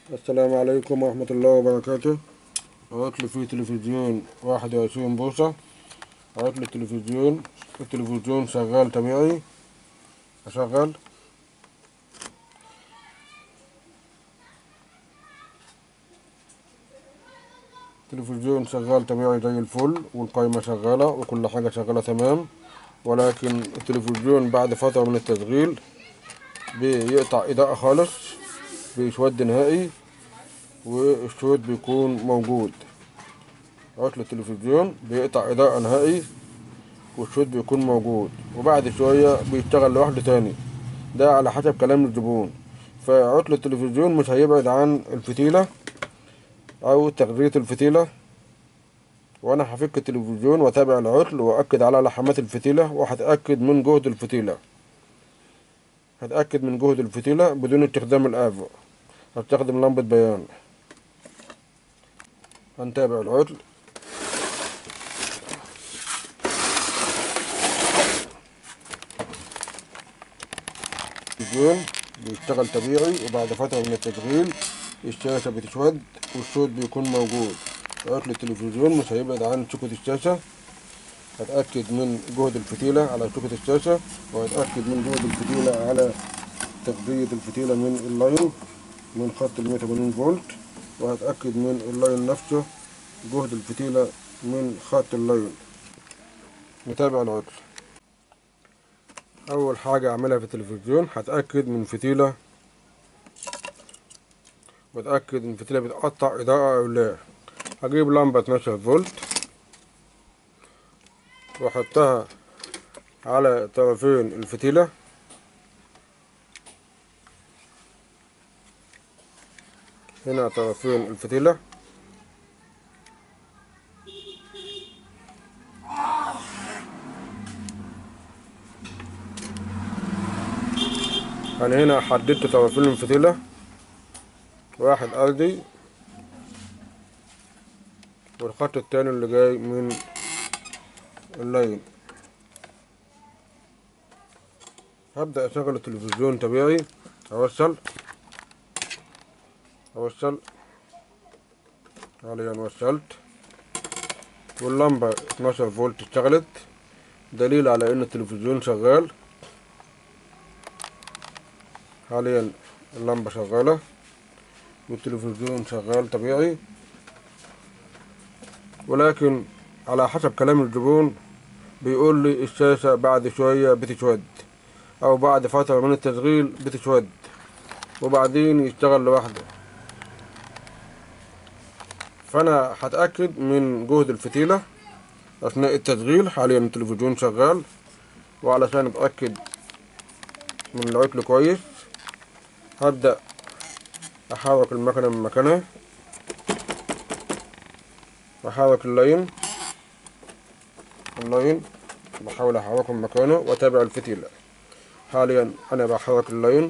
السلام عليكم ورحمة الله وبركاته. عطل في تلفزيون 21 بوصة. عطل التلفزيون شغال طبيعي. أشغل التلفزيون شغال طبيعي زي الفل، والقايمة شغالة وكل حاجة شغالة تمام، ولكن التلفزيون بعد فترة من التشغيل بيقطع إضاءة خالص، بيسود نهائي والصوت بيكون موجود. عطل التلفزيون بيقطع إضاءة نهائي والصوت بيكون موجود، وبعد شوية بيشتغل لوحده تاني. ده على حسب كلام الزبون. فعطل التلفزيون مش هيبعد عن الفتيلة أو تغذية الفتيلة، وأنا هفك التلفزيون وأتابع العطل وأكد على لحمات الفتيلة، وهتأكد من جهد الفتيلة. هتأكد من جهد الفتيلة بدون استخدام الآفو، هستخدم لمبة بيان. هنتابع العطل. التلفزيون بيشتغل طبيعي، وبعد فترة من التشغيل الشاشة بتسود والصوت بيكون موجود. عطل التلفزيون مش هيبعد عن سوكة الشاشة. هتأكد من جهد الفتيلة على سوكة الشاشة، وهتأكد من جهد الفتيلة على تغذية الفتيلة من اللاين، من خط 180 فولت، وهتأكد من اللاين نفسه جهد الفتيلة من خط اللاين. نتابع العطل. أول حاجة أعملها في التلفزيون هتأكد من فتيلة، وأتأكد إن الفتيلة بتقطع إضاءة أو لا. هجيب لمبة 12 فولت وأحطها على طرفين الفتيلة، هنا طرفين الفتيلة. أنا هنا حددت طرفين الفتيلة، واحد أرضي والخط التاني اللي جاي من اللاين. هبدأ أشغل التلفزيون طبيعي. أوصل حاليا وصلت، واللمبة 12 فولت اشتغلت، دليل على إن التلفزيون شغال. حاليا اللمبة شغالة والتلفزيون شغال طبيعي، ولكن على حسب كلام الزبون بيقول لي الشاشة بعد شوية بتسود، أو بعد فترة من التشغيل بتسود وبعدين يشتغل لوحده. فأنا هتأكد من جهد الفتيلة أثناء التشغيل. حاليا التلفزيون شغال، وعلشان أتأكد من العطل كويس هبدأ أحرك المكنة من مكانها، أحرك اللاين بحاول أحركه من مكانه وأتابع الفتيلة. حاليا أنا بحرك اللاين،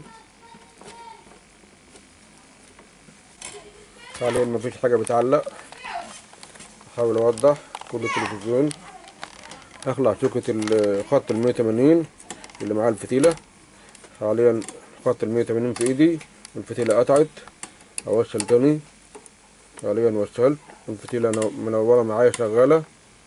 حاليا مفيش حاجة بتعلق. أحاول أوضح كل التلفزيون. أخلع سوكة الخط 180 اللي مع الفتيلة. حاليا خط 180 في إيدي والفتيلة قطعت. أوصل تاني. حاليا وصلت، الفتيلة منورة معايا شغالة.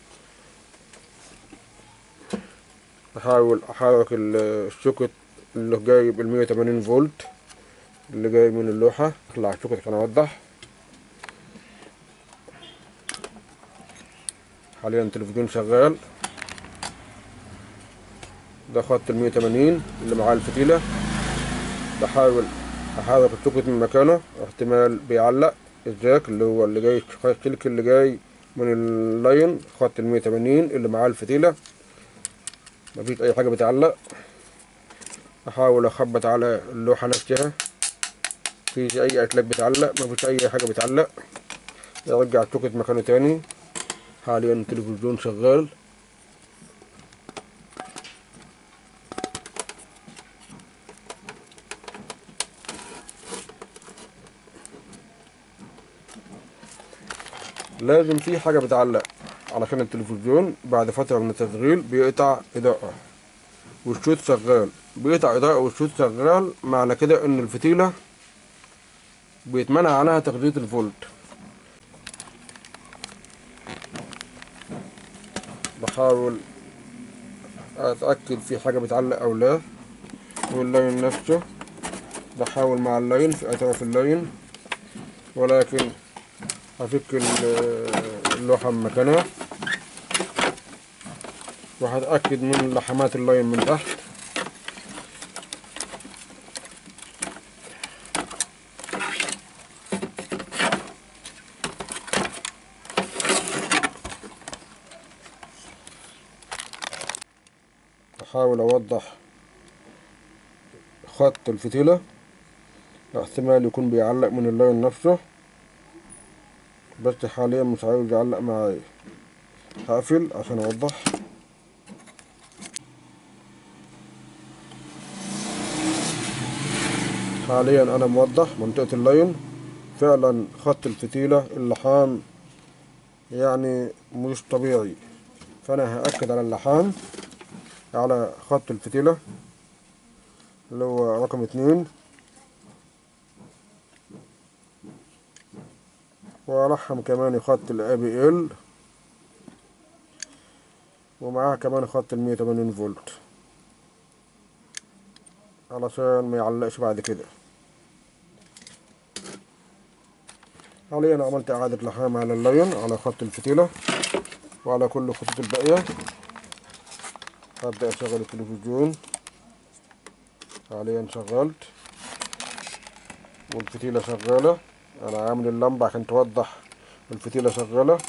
أحاول أحرك السوكت اللي جاي بال180 فولت اللي جاي من اللوحة. أخلع السوكت عشان أوضح. حاليا التلفزيون شغال. ده خط 180 اللي مع الفتيلة. بحاول أحرك السوكت من مكانه، احتمال بيعلق الجاك اللي هو اللي جاي، السلك اللي جاي من اللاين خط 180 اللي مع الفتيلة. مفيش أي حاجة بتعلق. أحاول أخبط على اللوحة نفسها، مفيش أي أسلاك بتعلق، مفيش أي حاجة بتعلق. أرجع السوكت مكانه تاني. حاليا التلفزيون شغال. لازم في حاجة بتعلق، علشان التلفزيون بعد فترة من التشغيل بيقطع إضاءة والشوت شغال. بيقطع إضاءة والشوت شغال، معنى كده إن الفتيلة بيتمنع عنها تغذية الفولت. بحاول اتأكد في حاجة بتعلق او لا، واللاين نفسه بحاول مع اللاين في اطراف اللاين، ولكن هفك اللوحة من مكانها، وهتأكد من لحمات اللاين من تحت. أحاول أوضح خط الفتيلة، احتمال يكون بيعلق من اللاين نفسه، بس حاليا مش عاوز يعلق معايا. هقفل عشان أوضح. حاليا أنا موضح منطقة اللاين، فعلا خط الفتيلة اللحام يعني مش طبيعي، فأنا هأكد على اللحام على خط الفتيلة اللي هو رقم 2، وألحم كمان خط ال ABL، ومعاها كمان خط 180 فولت علشان ما يعلقش بعد كده. حاليا عملت إعادة لحام على اللاين على خط الفتيلة وعلى كل الخطوط الباقية. هبدأ أشغل التلفزيون. حاليا شغلت والفتيلة شغالة. أنا عامل اللمبة عشان توضح الفتيلة شغالة.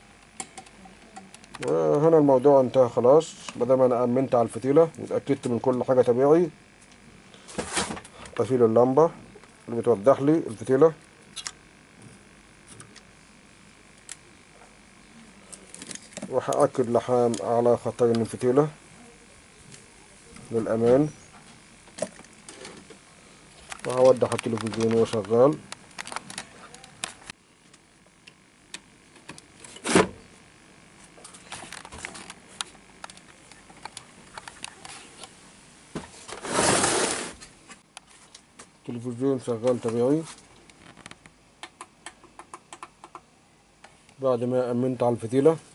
وهنا الموضوع انتهى خلاص، مادام أنا أمنت على الفتيلة واتأكدت من كل حاجة طبيعي. أشيل اللمبة اللي بتوضح لي الفتيلة، وهأكد لحام على خطين الفتيلة للأمان، وهوضح التلفزيون وهو شغال. التلفزيون شغال طبيعي بعد ما أمنت على الفتيلة.